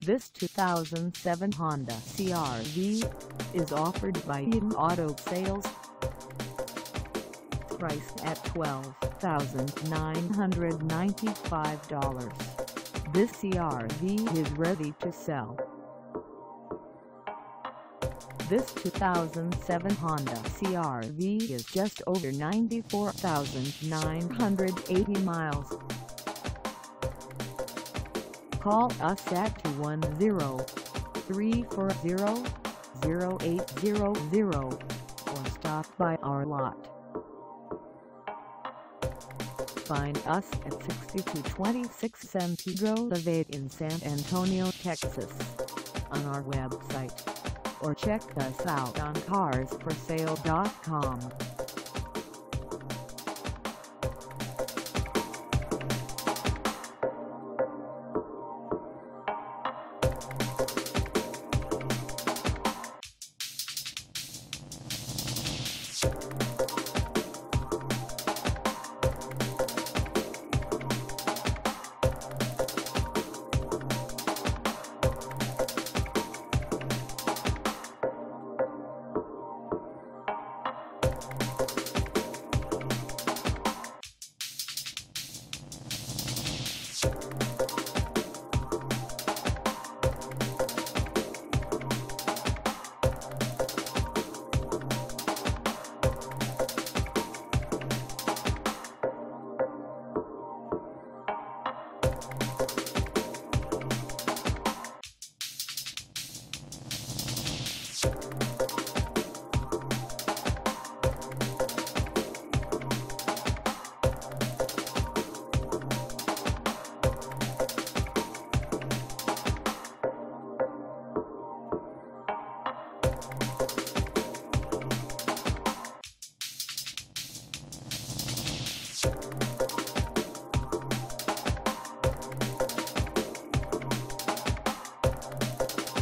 This 2007 Honda CR-V is offered by Yam Auto Sales. Priced at $12,995. This CR-V is ready to sell. This 2007 Honda CR-V is just over 94,980 miles. Call us at 210-340-0800 or stop by our lot. Find us at 6226 San Pedro AVE in San Antonio, Texas, on our website, or check us out on carsforsale.com.